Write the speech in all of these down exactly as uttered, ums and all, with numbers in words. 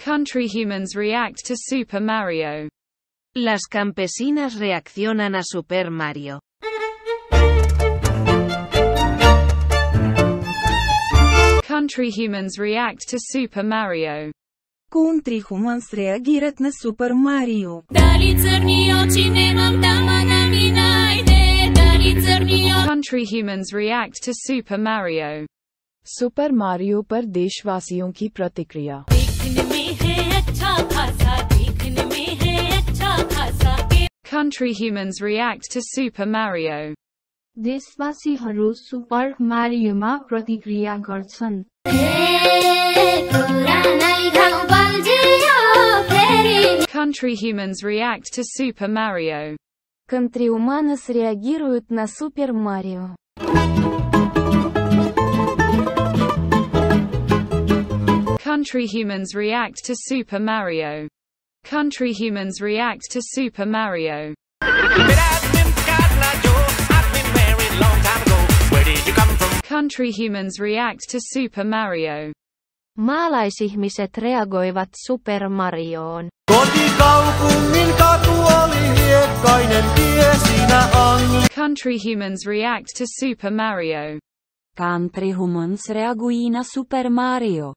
Countryhumans react to Super Mario. Las campesinas reaccionan a Super Mario. Countryhumans react to Super Mario. Countryhumans реагират на Супер Марио. Countryhumans react to Super Mario. Super Mario पर देशवासियों की प्रतिक्रिया। Countryhumans react to Super Mario. देशवासीहरू Super मारियोमा प्रतिक्रिया गर्छन्। Countryhumans react to Super Mario. Countryhumans реагируют на Супер Марио. Countryhumans react to Super Mario. Countryhumans react to Super Mario. Countryhumans react to Super Mario. Maalaisihmiset reagoivat Super Marioon. Kotikaupungin katu oli hiekkainen tie siinä on. Countryhumans react to Super Mario. Countryhumans reagují na Super Mario.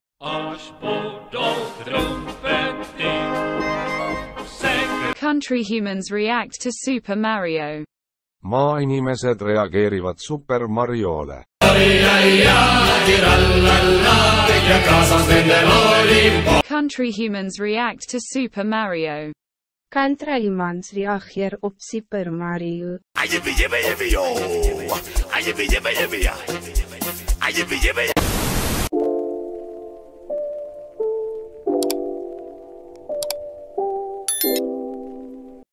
Countryhumans react to Super Mario. Maainimiset reageerivad Super Mariole. Countryhumans react to Super Mario. Countryhumans reageer op Super Mario. Aye,